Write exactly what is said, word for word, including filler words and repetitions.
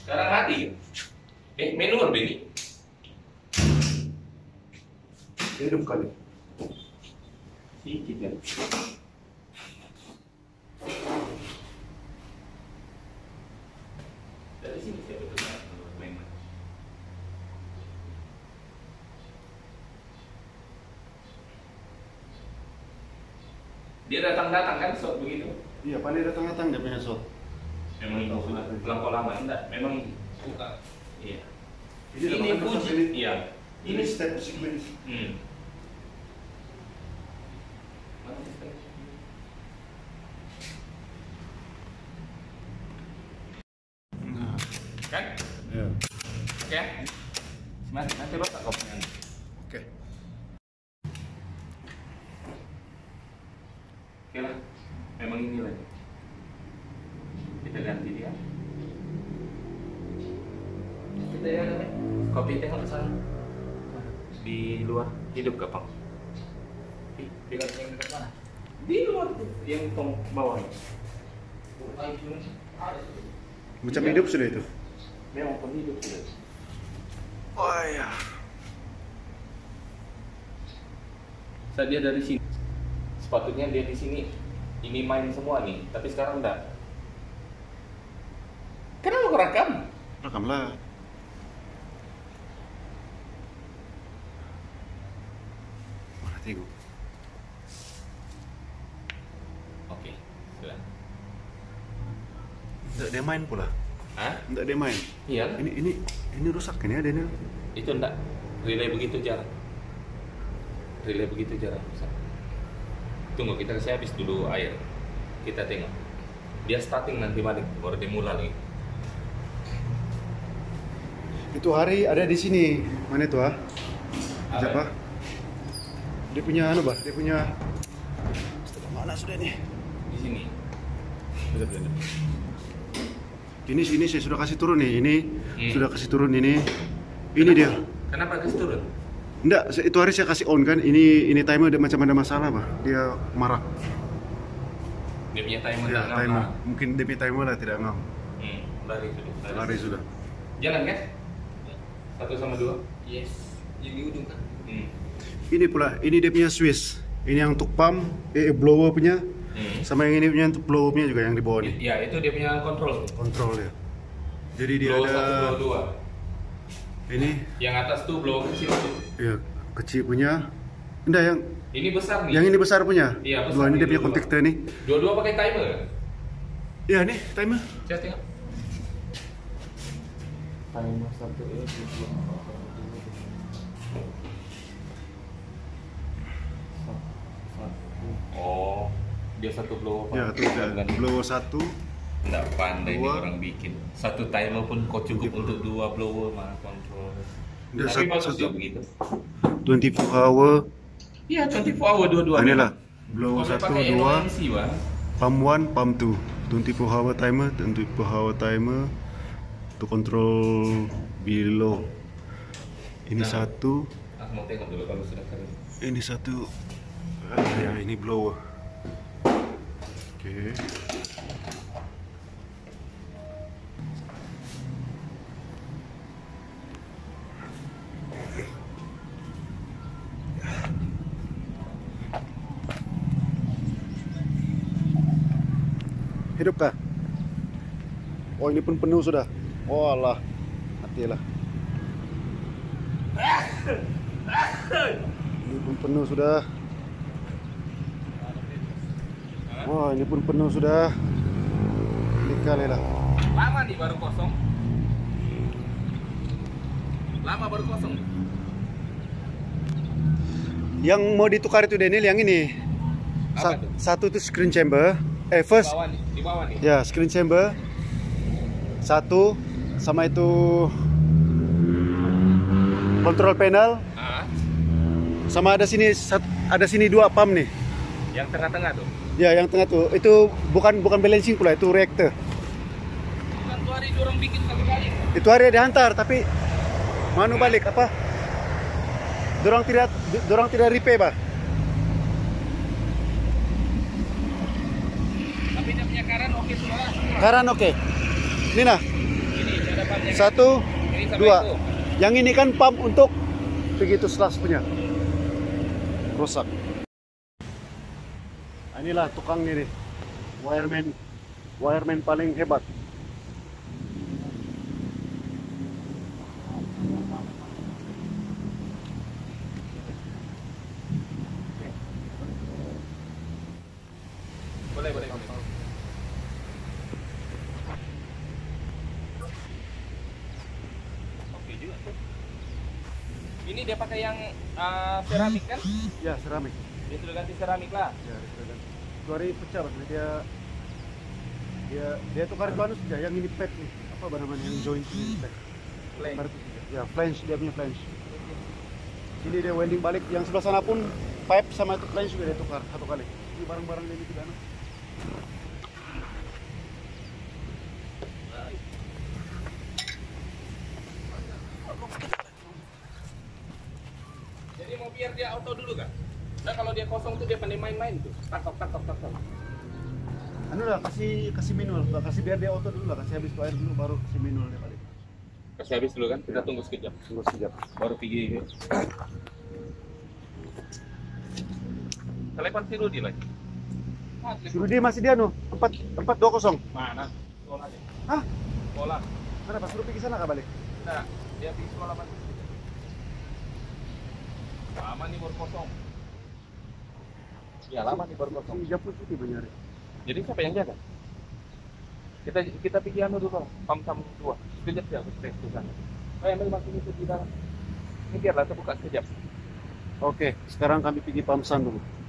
Sekarang mati. Eh, menur begini. Hidup kali. Sedikit ya. Dari sini saya betul main. Dia datang-datang kan shot begitu. Iya, pandai datang-datang dia punya shot. Memang itu sudah terlampau lama, enggak? Memang bukan. Iya. Ini Ini dapat puji. ini. Iya. Ini step sequence. Hmm. Nah, Kan? ya. Oke. Nanti nanti rosak kopinya. Oke. Oke lah. Memang ini lagi. Kita ganti dia. Kita ya namanya. Kopi tengok ke sana. Di luar hidup gampang. Di dekat yang dekat mana? Di luar tuh, yang tong bawah. Macam hidup sudah itu. Memang penghidup sudah. Oh ya. Saat dia dari sini, sepatutnya dia di sini ini main semua nih, tapi sekarang enggak. Kenapa kau rekam? Rekamlah. Mana tengok? Oke, sudah. Tidak dia main pula. Hah? Tidak dia main. Iya. Ini ini ini rusak ini ada ini. Itu enggak. Relay begitu jarang. Relay begitu jarang. Tunggu, kita kasih habis dulu air. Kita tengok. Dia starting nanti balik, baru dia mulai lagi. Itu hari ada di sini. Mana itu ah? Siapa? Dia punya anu bah, dia punya. Sudah mana sudah nih? Di sini. Sudah sudah. Ini ini saya sudah kasih turun nih. Ini Hmm. sudah kasih turun ini. Ini dia. Kenapa kasih turun? Enggak, itu hari saya kasih on kan. Ini ini timer ada macam ada masalah bah. Dia marah. Dia punya timer Ya, enggak timer. ngam. Mungkin D P timer lah tidak ngam. Hmm, lari sudah. Lari sudah. Jalan kan? Satu sama dua. Yes, yang di ujung kan. Hmm. Ini pula, ini dia punya Swiss. Ini yang untuk pump, eh blower punya. Hmm. Sama yang ini punya untuk blower punya juga yang di bawah nih. Ya, itu dia punya kontrol. Kontrol ya. Jadi dia Blow ada satu, blow dua. ini Yang atas tuh blow kecil tuh. ya kecil punya. Enggak yang Ini besar nih. yang ini besar punya. Iya, besar Dua ini nih, dia punya dua-dua. kontaktor nih. Dua-dua pakai timer. Ya nih timer. Saya tengok. Timer satu ya, dua. Oh, dia satu blow Ya tuh ada blower satu. Nggak pandai nih Dua. orang bikin. Satu timer pun kau cukup untuk dua blower mah kontrol. Dia Tapi satu- bagus satu. ya begitu. dua puluh empat hour. Iya, dua puluh empat hour dua-dua. Inilah blower Kalau satu pakai dua. N O N C, Bang. Pump one, pump two. dua puluh empat hour timer, dua puluh empat hour timer untuk kontrol below. Ini Nah. satu, Ah, mau tengok dulu kalau sudah kering. ini satu. Ah, ya ini blower. Oke. Hidup kah? Oh ini pun penuh sudah. Oh Allah, matilah. Ini pun penuh sudah. Wah ini pun penuh sudah. Ini kali lah. Lama nih baru kosong. Lama baru kosong. Yang mau ditukar itu Daniel yang ini. Apa Sa- tuh? Satu itu screen chamber. Eh Di first, bawah nih, di bawah nih. ya screen chamber. Satu sama itu control panel. Ah, Sama ada sini sat- ada sini dua pump nih. yang tengah-tengah tuh. Ya yang tengah tuh itu bukan bukan balancing pula itu reactor. Bukan tuh hari dorong bikin kali-kali. Itu hari dihantar tapi manu balik apa? Dorang tidak dorang tidak repair bah. Tapi dia punya karan oke semua. Karan oke. Ini nah. Ini ada pumpnya. Satu, Ini sama dua. itu. Yang ini kan pump untuk begitu slash punya. Rusak. Nah, inilah tukangnya nih. Wireman, wireman paling hebat. Boleh, boleh, boleh. Oke juga tuh. Ini dia pakai yang uh, seramik kan? Ya, seramik. Dia sudah ganti seramik lah. Ya, kan. Dua hari pecah mas. Dia dia dia tukar itu anu saja. Yang ini pad nih. Apa namanya yang joint ini pad. Flange. Baru itu saja. Ya, flange dia punya flange. Ini dia welding balik. Yang sebelah sana pun pipe sama itu flange juga dia tukar satu kali. Ini barang-barang ini juga anu. Jadi mau biar dia auto dulu kan? Nah kalau dia kosong tuh dia pandai main-main tuh. Takok, takok, takok. Anu lah kasih kasih manual, kasih biar dia auto dulu lah, kasih habis itu air dulu baru kasih manual dia balik. Kasih habis dulu kan? Kita tunggu sekejap. Tunggu sekejap. Baru pergi. Telepon si Rudi lagi. Si Rudi masih dia anu empat empat dua kosong. Mana? Sekolah deh. Hah? Sekolah. Mana pas Rudi ke sana kah balik? Nah, dia pergi sekolah mana? Lama nih baru kosong. Ya lama nih baru kosong. Si Japun cuti banyak. Jadi siapa yang jaga? Kita kita pergi anu dulu, pam sam dua. Sekejap ya, aku tes di sana. Oh, yang masih itu di dalam. Ini biarlah terbuka sekejap. Oke, sekarang kami pergi Pamsan dulu.